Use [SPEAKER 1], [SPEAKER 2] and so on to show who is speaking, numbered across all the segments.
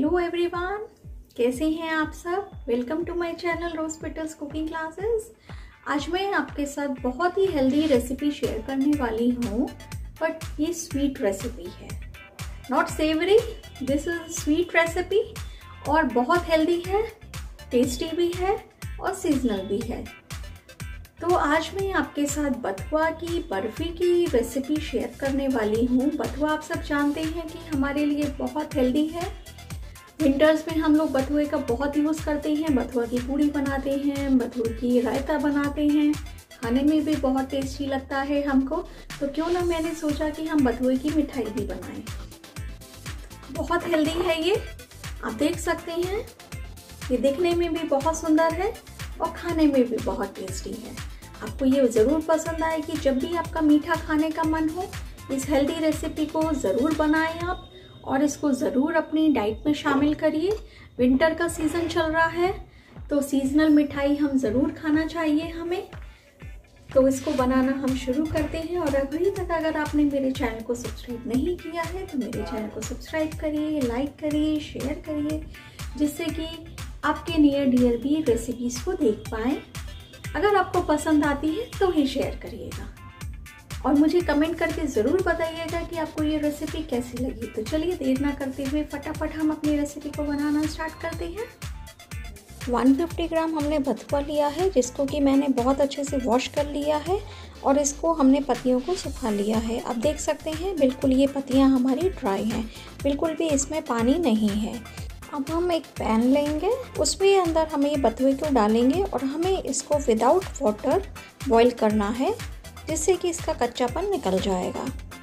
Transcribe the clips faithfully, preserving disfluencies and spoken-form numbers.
[SPEAKER 1] Hello everyone, कैसे हैं आप सब। Welcome to my channel Rose Petals cooking classes. आज मैं आपके साथ बहुत ही हेल्दी रेसिपी शेयर करने वाली हूँ, बट ये स्वीट रेसिपी है, not savoury. This is sweet recipe और बहुत हेल्दी है, टेस्टी भी है और सीजनल भी है। तो आज मैं आपके साथ बथुआ की बर्फ़ी की रेसिपी शेयर करने वाली हूँ। बथुआ आप सब जानते हैं कि हमारे लिए बहुत हेल्दी है। विंटर्स में हम लोग बथुए का बहुत यूज़ करते हैं। बथुआ की पूड़ी बनाते हैं, बथुए की रायता बनाते हैं, खाने में भी बहुत टेस्टी लगता है हमको। तो क्यों ना मैंने सोचा कि हम बथुए की मिठाई भी बनाएं। बहुत हेल्दी है ये, आप देख सकते हैं। ये दिखने में भी बहुत सुंदर है और खाने में भी बहुत टेस्टी है। आपको ये ज़रूर पसंद आएगी। जब भी आपका मीठा खाने का मन हो, इस हेल्दी रेसिपी को ज़रूर बनाएं आप और इसको ज़रूर अपनी डाइट में शामिल करिए। विंटर का सीज़न चल रहा है तो सीजनल मिठाई हम ज़रूर खाना चाहिए हमें। तो इसको बनाना हम शुरू करते हैं। और अभी तक अगर आपने मेरे चैनल को सब्सक्राइब नहीं किया है तो मेरे चैनल को सब्सक्राइब करिए, लाइक करिए, शेयर करिए, जिससे कि आपके नियर डियर भी रेसिपीज़ को देख पाएँ। अगर आपको पसंद आती है तो ही शेयर करिएगा और मुझे कमेंट करके ज़रूर बताइएगा कि आपको ये रेसिपी कैसी लगी। तो चलिए देर ना करते हुए फटाफट हम अपनी रेसिपी को बनाना स्टार्ट करते हैं। एक सौ पचास ग्राम हमने बथुआ लिया है, जिसको कि मैंने बहुत अच्छे से वॉश कर लिया है और इसको हमने पत्तियों को सुखा लिया है। आप देख सकते हैं बिल्कुल ये पत्तियाँ हमारी ड्राई हैं, बिल्कुल भी इसमें पानी नहीं है। अब हम एक पैन लेंगे, उसमें अंदर हमें ये बथुए को डालेंगे और हमें इसको विदाउट वाटर बॉईल करना है, जिससे कि इसका कच्चापन निकल जाएगा।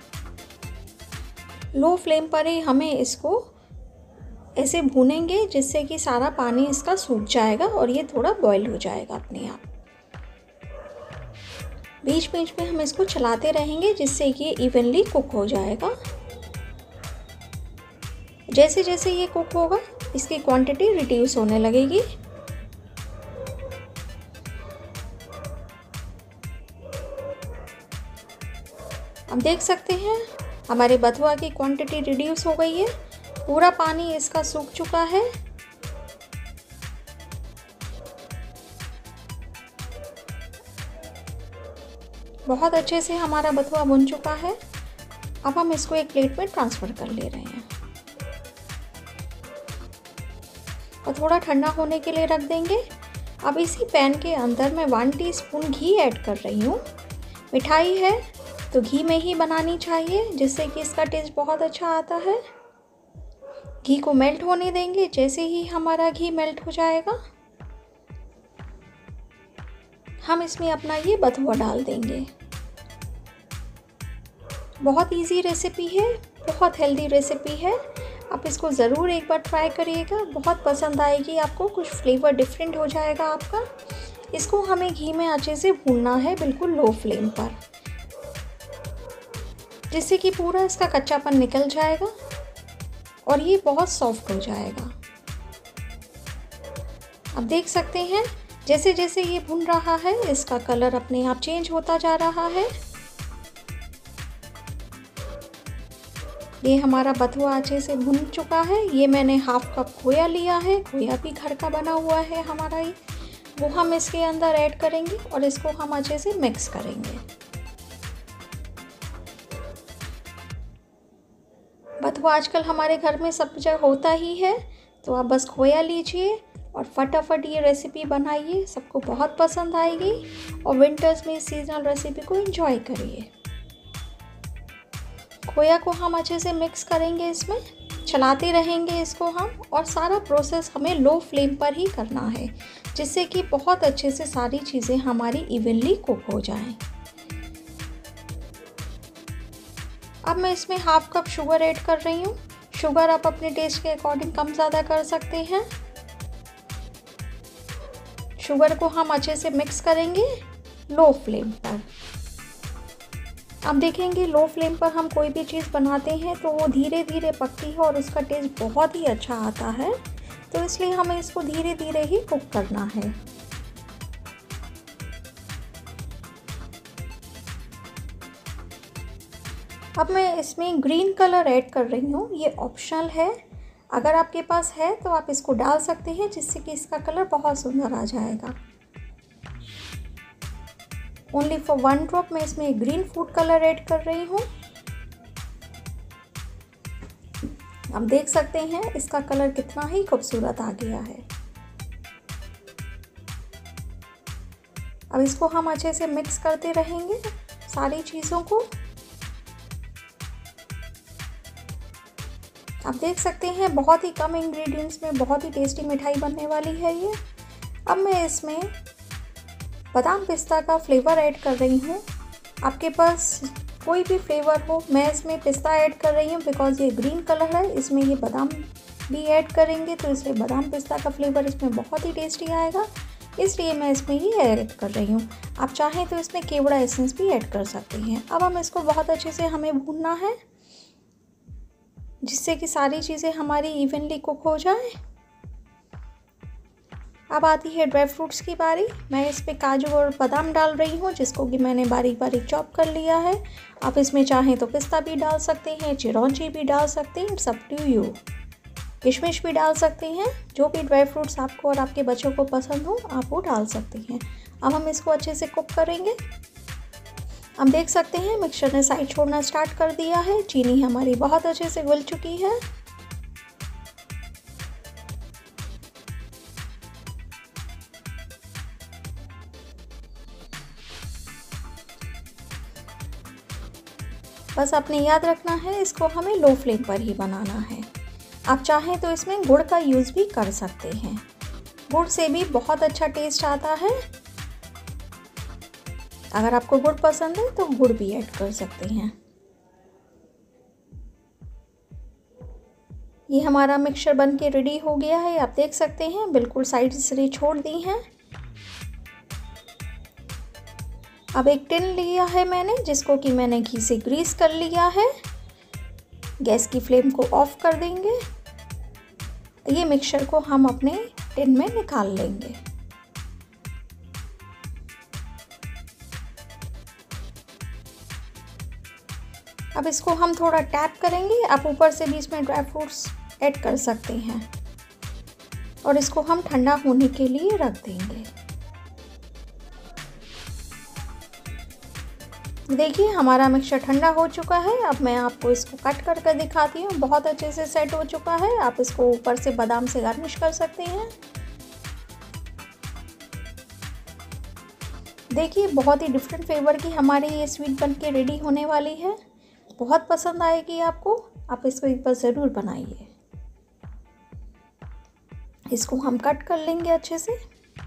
[SPEAKER 1] लो फ्लेम पर ही हमें इसको ऐसे भूनेंगे, जिससे कि सारा पानी इसका सूख जाएगा और ये थोड़ा बॉईल हो जाएगा अपने आप। बीच बीच में हम इसको चलाते रहेंगे, जिससे कि ये इवनली कुक हो जाएगा। जैसे जैसे ये कुक होगा इसकी क्वांटिटी रिड्यूस होने लगेगी। अब देख सकते हैं हमारे बथुआ की क्वांटिटी रिड्यूस हो गई है, पूरा पानी इसका सूख चुका है। बहुत अच्छे से हमारा बथुआ भुन चुका है। अब हम इसको एक प्लेट में ट्रांसफ़र कर ले रहे हैं और थोड़ा ठंडा होने के लिए रख देंगे। अब इसी पैन के अंदर मैं वन टीस्पून घी ऐड कर रही हूँ। मिठाई है तो घी में ही बनानी चाहिए, जिससे कि इसका टेस्ट बहुत अच्छा आता है। घी को मेल्ट होने देंगे। जैसे ही हमारा घी मेल्ट हो जाएगा हम इसमें अपना ये बथुआ डाल देंगे। बहुत इजी रेसिपी है, बहुत हेल्दी रेसिपी है। आप इसको ज़रूर एक बार ट्राई करिएगा, बहुत पसंद आएगी आपको। कुछ फ्लेवर डिफरेंट हो जाएगा आपका। इसको हमें घी में अच्छे से भूनना है, बिल्कुल लो फ्लेम पर, जिससे कि पूरा इसका कच्चापन निकल जाएगा और ये बहुत सॉफ्ट हो जाएगा। आप देख सकते हैं जैसे जैसे ये भुन रहा है इसका कलर अपने आप चेंज होता जा रहा है। ये हमारा बथुआ अच्छे से भुन चुका है। ये मैंने हाफ कप खोया लिया है, खोया भी घर का बना हुआ है हमारा ही, वो हम इसके अंदर ऐड करेंगे और इसको हम अच्छे से मिक्स करेंगे। बथुआ आजकल हमारे घर में सब जगह होता ही है, तो आप बस खोया लीजिए और फटाफट ये रेसिपी बनाइए। सबको बहुत पसंद आएगी और विंटर्स में सीजनल रेसिपी को एंजॉय करिए। खोया को हम अच्छे से मिक्स करेंगे, इसमें चलाते रहेंगे इसको हम, और सारा प्रोसेस हमें लो फ्लेम पर ही करना है, जिससे कि बहुत अच्छे से सारी चीज़ें हमारी इवनली कुक हो जाएं। अब मैं इसमें हाफ कप शुगर ऐड कर रही हूँ। शुगर आप अपने टेस्ट के अकॉर्डिंग कम ज़्यादा कर सकते हैं। शुगर को हम अच्छे से मिक्स करेंगे लो फ्लेम पर। आप देखेंगे लो फ्लेम पर हम कोई भी चीज़ बनाते हैं तो वो धीरे धीरे पकती है और उसका टेस्ट बहुत ही अच्छा आता है। तो इसलिए हमें इसको धीरे धीरे ही कुक करना है। अब मैं इसमें ग्रीन कलर ऐड कर रही हूँ, ये ऑप्शनल है। अगर आपके पास है तो आप इसको डाल सकते हैं, जिससे कि इसका कलर बहुत सुंदर आ जाएगा। ओनली फॉर वन ड्रॉप मैं इसमें ग्रीन फूड कलर ऐड कर रही हूँ। आप देख सकते हैं इसका कलर कितना ही खूबसूरत आ गया है। अब इसको हम अच्छे से मिक्स करते रहेंगे सारी चीज़ों को। आप देख सकते हैं बहुत ही कम इंग्रेडिएंट्स में बहुत ही टेस्टी मिठाई बनने वाली है ये। अब मैं इसमें बादाम पिस्ता का फ्लेवर ऐड कर रही हूँ। आपके पास कोई भी फ्लेवर हो, मैं इसमें पिस्ता ऐड कर रही हूँ बिकॉज़ ये ग्रीन कलर है, इसमें ये बादाम भी ऐड करेंगे तो इसलिए बादाम पिस्ता का फ्लेवर इसमें बहुत ही टेस्टी आएगा, इसलिए मैं इसमें ही ऐड कर रही हूँ। आप चाहें तो इसमें केवड़ा एसेंस भी ऐड कर सकते हैं। अब हम इसको बहुत अच्छे से हमें भूनना है, जिससे कि सारी चीज़ें हमारी इवनली कुक हो जाए। अब आती है ड्राई फ्रूट्स की बारी। मैं इस पे काजू और बादाम डाल रही हूँ, जिसको कि मैंने बारीक बारीक चॉप कर लिया है। आप इसमें चाहें तो पिस्ता भी डाल सकते हैं, चिरौंजी भी डाल सकते हैं, इट्स अप टू यू। किशमिश भी डाल सकते हैं, जो भी ड्राई फ्रूट्स आपको और आपके बच्चों को पसंद हो आप वो डाल सकते हैं। अब हम इसको अच्छे से कुक करेंगे। हम देख सकते हैं मिक्सचर ने साइड छोड़ना स्टार्ट कर दिया है। चीनी हमारी बहुत अच्छे से घुल चुकी है। बस आपने याद रखना है इसको हमें लो फ्लेम पर ही बनाना है। आप चाहें तो इसमें गुड़ का यूज़ भी कर सकते हैं, गुड़ से भी बहुत अच्छा टेस्ट आता है। अगर आपको गुड़ पसंद है तो गुड़ भी ऐड कर सकते हैं। ये हमारा मिक्सचर बन के रेडी हो गया है। आप देख सकते हैं बिल्कुल साइड से छोड़ दी हैं। अब एक टिन लिया है मैंने, जिसको कि मैंने घी से ग्रीस कर लिया है। गैस की फ्लेम को ऑफ कर देंगे। ये मिक्सचर को हम अपने टिन में निकाल लेंगे। अब इसको हम थोड़ा टैप करेंगे। आप ऊपर से भी इसमें ड्राई फ्रूट्स ऐड कर सकते हैं और इसको हम ठंडा होने के लिए रख देंगे। देखिए हमारा मिक्सचर ठंडा हो चुका है। अब मैं आपको इसको कट कर कर दिखाती हूँ। बहुत अच्छे से सेट हो चुका है। आप इसको ऊपर से बादाम से गार्निश कर सकते हैं। देखिए बहुत ही डिफरेंट फ्लेवर की हमारी ये स्वीट बन के रेडी होने वाली है। बहुत पसंद आएगी आपको। आप इसको एक बार ज़रूर बनाइए। इसको हम कट कर लेंगे अच्छे से।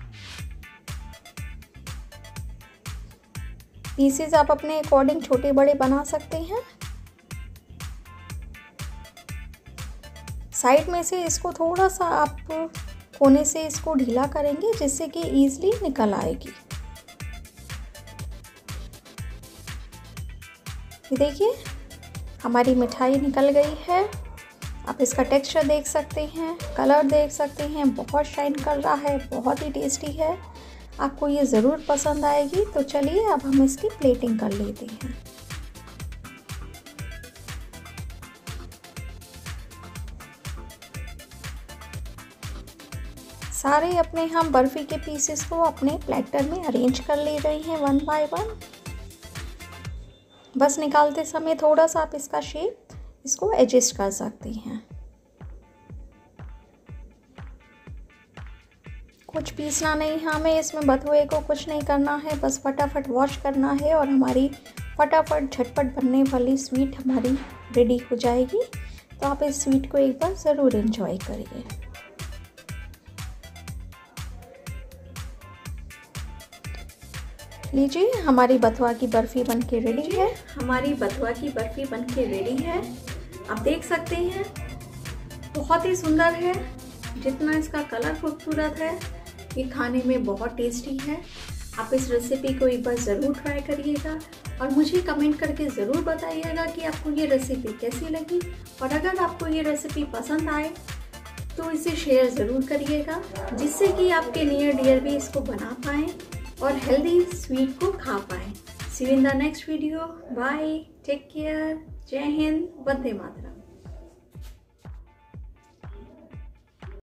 [SPEAKER 1] पीसेस आप अपने अकॉर्डिंग छोटे बड़े बना सकते हैं। साइड में से इसको थोड़ा सा आप कोने से इसको ढीला करेंगे, जिससे कि ईजिली निकल आएगी। ये देखिए हमारी मिठाई निकल गई है। आप इसका टेक्सचर देख सकते हैं, कलर देख सकते हैं, बहुत शाइन कर रहा है, बहुत ही टेस्टी है। आपको ये ज़रूर पसंद आएगी। तो चलिए अब हम इसकी प्लेटिंग कर लेते हैं। सारे अपने हम बर्फ़ी के पीसेस को अपने प्लेटर में अरेंज कर ले रहे हैं वन बाय वन। बस निकालते समय थोड़ा सा आप इसका शेप इसको एडजस्ट कर सकते हैं। कुछ पीसना नहीं है हमें इसमें, बथुए को कुछ नहीं करना है, बस फटाफट वॉश करना है और हमारी फटाफट झटपट बनने वाली स्वीट हमारी रेडी हो जाएगी। तो आप इस स्वीट को एक बार ज़रूर एंजॉय करिए। लीजिए हमारी बथुआ की बर्फ़ी बन के रेडी है। हमारी बथुआ की बर्फ़ी बन के रेडी है। आप देख सकते हैं बहुत ही सुंदर है। जितना इसका कलर खूबसूरत है, ये खाने में बहुत टेस्टी है। आप इस रेसिपी को एक बार ज़रूर ट्राई करिएगा और मुझे कमेंट करके ज़रूर बताइएगा कि आपको ये रेसिपी कैसी लगी। और अगर आपको ये रेसिपी पसंद आए तो इसे शेयर ज़रूर करिएगा, जिससे कि आपके नियर डियर भी इसको बना पाएँ और हेल्दी स्वीट को खा पाएँ। See you in the next video. Bye, take care, जय हिंद, वंदे मातरम।